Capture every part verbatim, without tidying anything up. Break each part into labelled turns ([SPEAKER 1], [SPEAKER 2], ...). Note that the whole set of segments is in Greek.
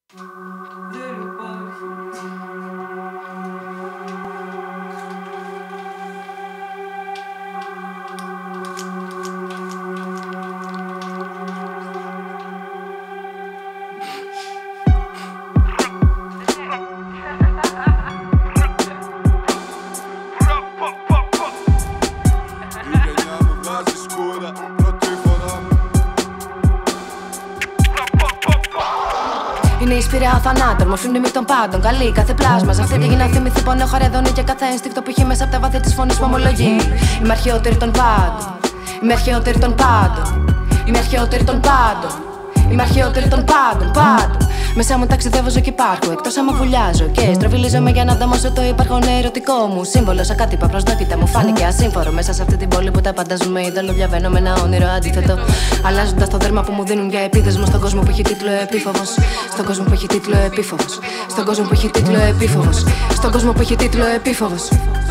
[SPEAKER 1] Είναι η σπηρά θανάτων, μορφή μνήμη των πάντων. Καλή κάθε πλάσμα. Σε αυτή τη γη να θυμηθεί πόνο χαρεδόνει και κάθε ένστικτο που έχει μέσα από τα βάθη της φωνής που ομολογεί. Είμαι αρχαιότερη των πάντων. Είμαι αρχαιότερη των πάντων. Είμαι αρχαιότερη των πάντων. Είμαι αρχαιότερη των πάντων. Πάντων. Μέσα μου ταξιδεύω, ζω και υπάρχω. Εκτός άμα βουλιάζω και στροβιλίζομαι για να ανταμώσω το υπάρχον ερωτικό μου σύμβολο. Σαν κάτι παπροσδόκητα μου φάνηκε ασύμφορο. Μέσα σε αυτή την πόλη που τα φανταζούμε είδωλο, διαβαίνω με ένα όνειρο αντίθετο. Αλλάζοντας το δέρμα που μου δίνουν για επίδεσμο στον κόσμο που έχει τίτλο Επίφοβος. Στον κόσμο που έχει τίτλο Επίφοβος. Στον κόσμο που έχει τίτλο Επίφοβος. Στον κόσμο που έχει τίτλο Επίφοβος.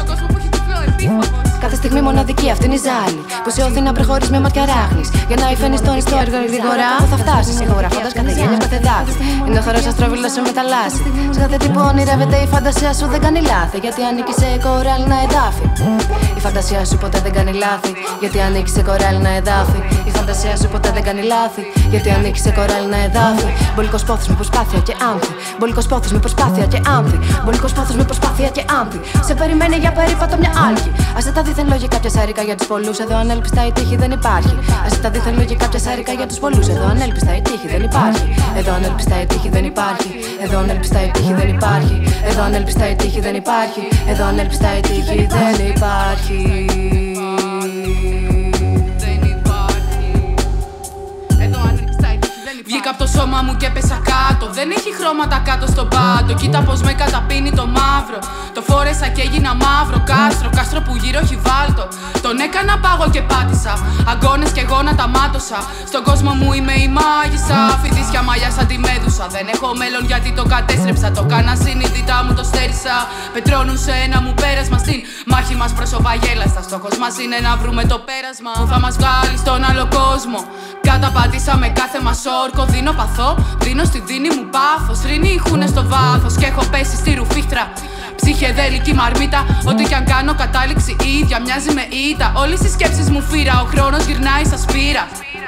[SPEAKER 1] Κάθε στιγμή μοναδική αυτή είναι η ζάλη που σε όθει να προχωρείς με μάτια ράχνης. Για να υφαίνεις τον ιστό έργο γρήγορα που θα φτάσεις. Ηχογραφώντας κάθε γέλιο, κάθε δάκρυ. Είναι ο χορός αστρόβιλος σε μεταλλάσσει. Σε κάθε τι που ονειρεύεται η φαντασία σου δεν κάνει λάθη. Γιατί ανήκει σε κοράλινα εδάφη. Η φαντασία σου ποτέ δεν κάνει λάθη. Γιατί ανήκει σε κοράλινα εδάφη. Η φαντασία σου ποτέ δεν κάνει λάθη. Γιατί ανήκει σε κοράλινα εδάφη. Μπολικός πόθος με προσπάθεια και άμφη. Μπολικός πόθος με προσπάθεια και άμφη. Μπολικός πόθος με προσπάθεια και άμφη. Σε περιμένει για περίπατο μια άλκη. Άσε τα δίθεν λογικά πια σάρικα για τους πολλούς. Εδώ ανέλπιστα η τύχη δεν υπάρχει. Άσε τα δίθεν λογικά πια σάρικα για τους πολλούς. Εδώ ανέλπιστα η τύχη δεν υπάρχει. Εδώ ανέλπιστα η τύχη δεν υπάρχει. Εδώ ανέλπιστα η τύχη δεν υπάρχει. Εδώ ανέλπιστα η τύχη δεν υπάρχει. Εδώ ανέλπιστα η τύχη δεν υπάρχει.
[SPEAKER 2] Βγήκα από το σώμα μου και πέσα κάτω. Δεν έχει χρώματα κάτω στον πάτο. Κοίτα πως με καταπίνει το μαύρο. Το φόρεσα και έγινα μαύρο κάστρο. Κάστρο που γύρω έχει βάλτο. Τον έκανα πάγο και πάτησα. Αγκώνες και γόνατα μάτωσα. Στον κόσμο μου είμαι η μάγισσα. Φοιτήσια μαλλιά σαν τη Μέδουσα. Δεν έχω μέλλον γιατί το κατέστρεψα. Το κάνα συνειδητά μου το στέρισα. Πετρώνουν σε ένα μου πέρασμα. Στην μάχη μας πρόσωπα γέλαστα. Στόχος μας είναι να βρούμε το πέρασμα που θα μας βγάλει στον άλλο κόσμο. Καταπατήσα με κάθε μας όρκο. Δίνω παθό, δίνω στη δίνη μου πάθος. Ρινοί ηχούνε στο βάθος και έχω πέσει στη ρουφίχτρα. Ψυχεδέλικη μαρμίτα. Ό,τι κι αν κάνω κατάληξη η ίδια μοιάζει με ήττα. Όλες οι σκέψεις μου φύρα. Ο χρόνος γυρνάει σαν σφύρα.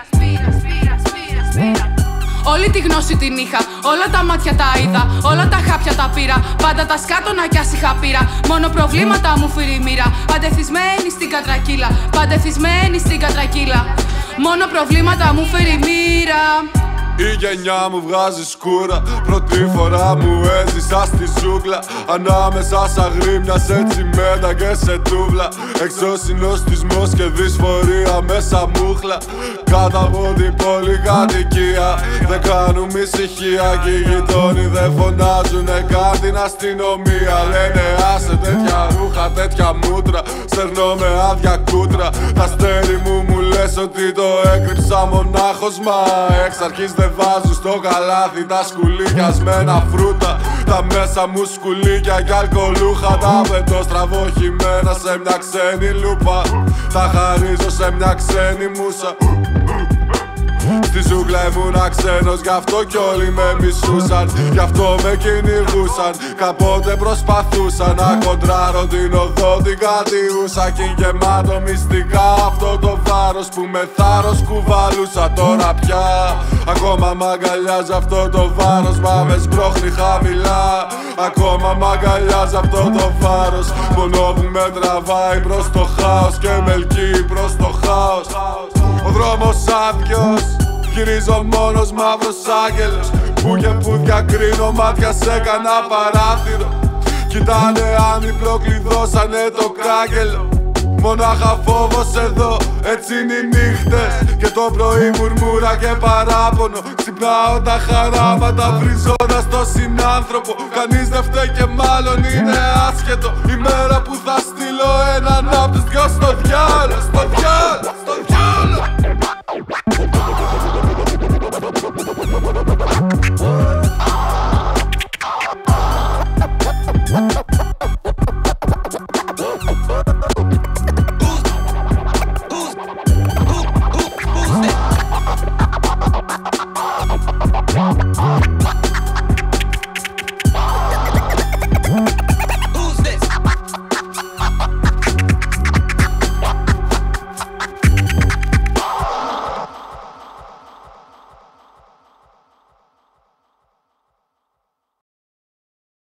[SPEAKER 2] Όλη τη γνώση την είχα, όλα τα μάτια τα είδα, όλα τα χάπια τα πήρα. Πάντα τα σκάτωνα κι άσυχα πήρα. Μόνο προβλήματα μου φύρει η μοίρα. Παντεθισμένη στην κατρακύλα, παντεθισμένη στην κατρακύλα. Μόνο προβλήματα μου φέρει η μοίρα.
[SPEAKER 3] Η γενιά μου βγάζει σκούρα. Πρώτη φορά μου έζησα στη ζούγκλα. Ανάμεσα σαν γρήμια σε τσιμέντα και σε τούβλα. Έξω συνοστισμός και δυσφορία μέσα μούχλα. Κάτω από την πολυκατοικία δεν κάνουμε ησυχία. Και οι γειτόνοι δεν φωνάζουνε καν την αστυνομία. Λένε άσε τέτοια ρούχα, τέτοια μούτρα. Σέρνω με άδεια κούτρα. Τα αστέρι μου μου λες ότι το έκρυψα μονάχος. Μα εξ αρχής δεν βάζω στο καλάθι τα σκουλίκιασμένα φρούτα. Τα μέσα μου σκουλίκια κι αλκοολούχα. Τα πετώ στραβοχημένα σε μια ξένη λούπα. Τα χαρίζω σε μια ξένη μούσα. Στη ζούγκλα ήμουνα ξένος, γι' αυτό κι όλοι με μισούσαν. Γι' αυτό με κυνηγούσαν, κάποτε προσπαθούσαν να κοντράρω την οδό την κατιούσα. Κι γεμάτο μυστικά αυτό το βάρος που με θάρρος κουβαλούσα. Τώρα πια ακόμα μ' αγκαλιάζει αυτό το βάρος, μα με σπρώχνει χαμηλά. Ακόμα μ' αγκαλιάζει αυτό το βάρος, μόνο που με τραβάει προς το χάος και με ελκύει προς το χάος. Ο δρόμος άδειος, γυρίζω μόνος μαύρος άγγελος. Που και που διακρίνω μάτια σε κανένα παράθυρο. Κοιτάνε αν διπλοκλειδώσανε το κάγκελο. Μονάχα φόβος εδώ, έτσι είναι οι νύχτες. Και το πρωί μουρμούρα και παράπονο. Ξυπνάω τα χαράματα βρίζοντας το συνάνθρωπο. Κανείς δεν φταίει και μάλλον είναι άσχετο. Η μέρα που θα στείλω έναν απ' τους δυο στο διάλο, στο διάλο.